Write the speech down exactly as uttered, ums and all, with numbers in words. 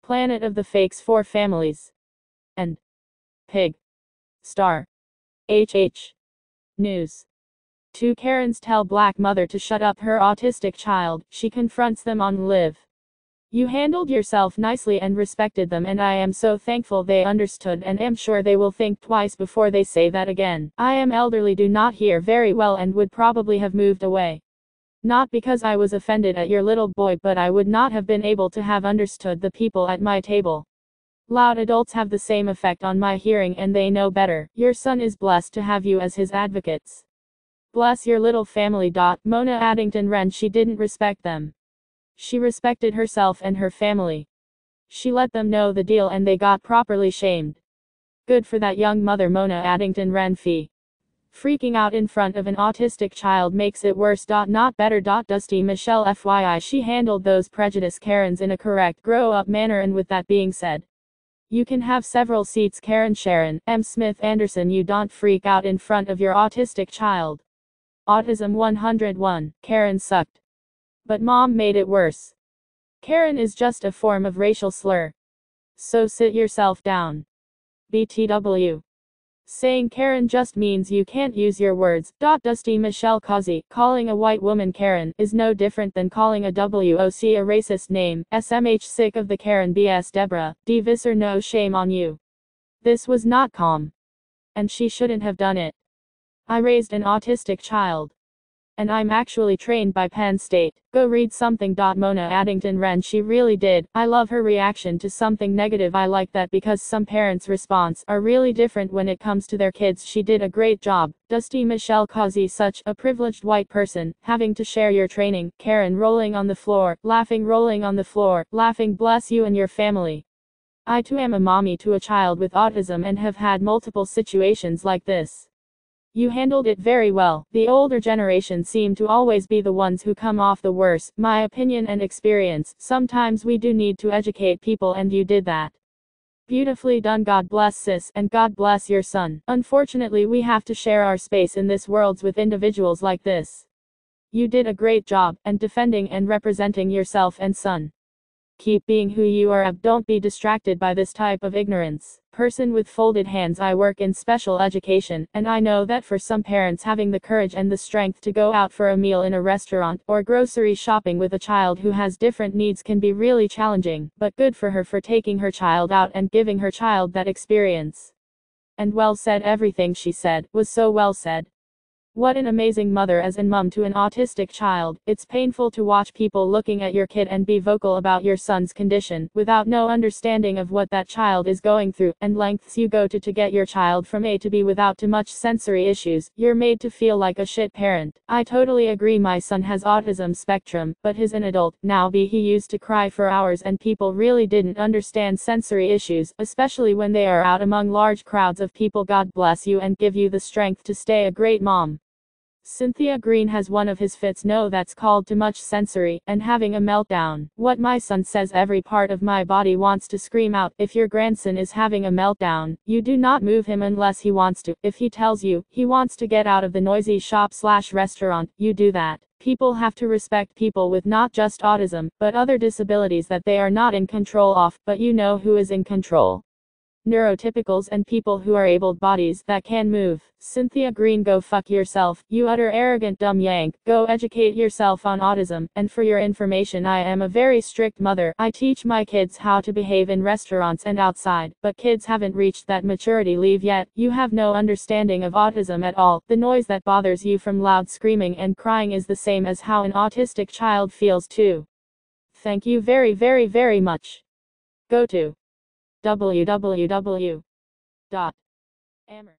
Planet of the Fakes for Families. And Pig. Star. H H. News. Two Karens tell Black mother to shut up her autistic child. She confronts them on Live. You handled yourself nicely and respected them, and I am so thankful they understood, and am sure they will think twice before they say that again. I am elderly, do not hear very well, and would probably have moved away. Not because I was offended at your little boy, but I would not have been able to have understood the people at my table. Loud adults have the same effect on my hearing, and they know better. Your son is blessed to have you as his advocates. Bless your little family. Mona Addington Wren. She didn't respect them. She respected herself and her family. She let them know the deal, and they got properly shamed. Good for that young mother. Mona Addington Wren. Fee. Freaking out in front of an autistic child makes it worse. Not better. Dusty Michelle. F Y I. She handled those prejudiced Karens in a correct, grow-up manner, and with that being said, you can have several seats. Karen Sharon M. Smith Anderson. You don't freak out in front of your autistic child. Autism one oh one. Karen sucked. But mom made it worse. Karen is just a form of racial slur. So sit yourself down. B T W. Saying Karen just means you can't use your words. Dusty Michelle Causey. Calling a white woman Karen is no different than calling a W O C a racist name. S M H. Sick of the Karen B S. Deborah D. Visser. No shame on you. This was not calm. And she shouldn't have done it. I raised an autistic child. And I'm actually trained by Penn State. Go read something. Mona Addington Wren. She really did. I love her reaction to something negative. I like that because some parents' response are really different when it comes to their kids. She did a great job. Dusty Michelle Causey. Such a privileged white person, having to share your training. Karen rolling on the floor, laughing, rolling on the floor, laughing. Bless you and your family. I too am a mommy to a child with autism and have had multiple situations like this. You handled it very well. The older generation seem to always be the ones who come off the worst. My opinion and experience. Sometimes we do need to educate people, and you did that. Beautifully done. God bless sis, and God bless your son. Unfortunately, we have to share our space in this world with individuals like this. You did a great job, and defending and representing yourself and son. Keep being who you are. Don't be distracted by this type of ignorance. Person with folded hands. I work in special education, and I know that for some parents, having the courage and the strength to go out for a meal in a restaurant or grocery shopping with a child who has different needs can be really challenging, but good for her for taking her child out and giving her child that experience. And well said. Everything she said was so well said. What an amazing mother as and mum to an autistic child. It's painful to watch people looking at your kid and be vocal about your son's condition, without no understanding of what that child is going through, and lengths you go to to get your child from A to B without too much sensory issues. You're made to feel like a shit parent. I totally agree. My son has autism spectrum, but he's an adult now. B he used to cry for hours, and people really didn't understand sensory issues, especially when they are out among large crowds of people. God bless you and give you the strength to stay a great mom. Cynthia Green has one of his fits. No, that's called too much sensory, and having a meltdown. What my son says, every part of my body wants to scream out. If your grandson is having a meltdown, you do not move him unless he wants to. If he tells you he wants to get out of the noisy shop slash restaurant, you do that. People have to respect people with not just autism, but other disabilities that they are not in control of, but you know who is in control. Neurotypicals and people who are able bodies that can move. Cynthia Green. Go fuck yourself, you utter arrogant dumb yank. Go educate yourself on autism. And for your information, I am a very strict mother. I teach my kids how to behave in restaurants and outside, but kids haven't reached that maturity leave yet. You have no understanding of autism at all. The noise that bothers you from loud screaming and crying is the same as how an autistic child feels too. Thank you very very very much. Go to w w w dot amher